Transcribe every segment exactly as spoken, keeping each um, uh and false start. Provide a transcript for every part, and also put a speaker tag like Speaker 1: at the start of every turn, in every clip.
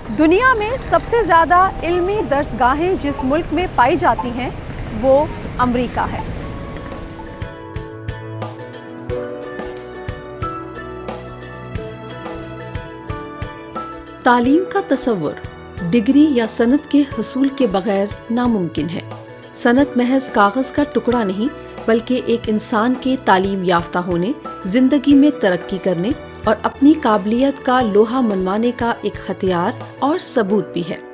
Speaker 1: دنیا میں سب سے زیادہ علمی درسگاہیں جس ملک میں پائی جاتی ہیں وہ امریکہ ہے۔
Speaker 2: تعلیم کا تصور ڈگری یا سند کے حصول کے بغیر ناممکن ہے۔ سند محض کاغذ کا ٹکڑا نہیں بلکہ ایک انسان کے تعلیم یافتہ ہونے، زندگی میں ترقی کرنے اور اپنی قابلیت کا لوہا منوانے کا ایک ہتھیار اور ثبوت بھی ہے۔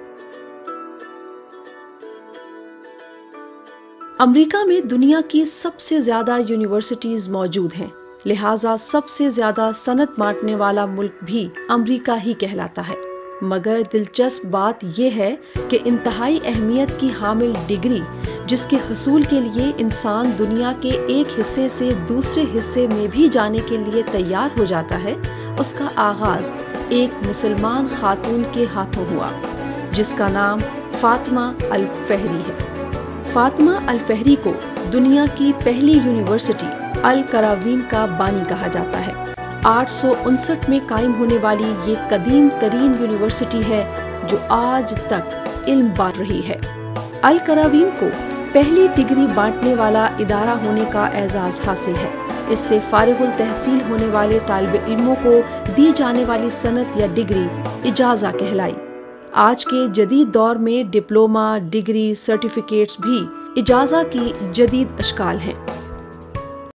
Speaker 2: امریکہ میں دنیا کی سب سے زیادہ یونیورسٹیز موجود ہیں، لہٰذا سب سے زیادہ سند بانٹنے والا ملک بھی امریکہ ہی کہلاتا ہے۔ مگر دلچسپ بات یہ ہے کہ انتہائی اہمیت کی حامل ڈگری، جس کے حصول کے لیے انسان دنیا کے ایک حصے سے دوسرے حصے میں بھی جانے کے لیے تیار ہو جاتا ہے، اس کا آغاز ایک مسلمان خاتون کے ہاتھوں ہوا جس کا نام فاطمہ الفہری ہے۔ فاطمہ الفہری کو دنیا کی پہلی یونیورسٹی القراوین کا بانی کہا جاتا ہے۔ آٹھ سو انسٹھ میں قائم ہونے والی یہ قدیم ترین یونیورسٹی ہے جو آج تک علم بانٹ رہی ہے۔ القراوین کو پہلی ڈگری بانٹنے والا ادارہ ہونے کا اعزاز حاصل ہے۔ اس سے فارغ التحصیل ہونے والے طالب علموں کو دی جانے والی سند یا ڈگری اجازہ کہلائی۔ آج کے جدید دور میں ڈپلومہ، ڈگری، سرٹیفکیٹس بھی اجازہ کی جدید اشکال ہیں۔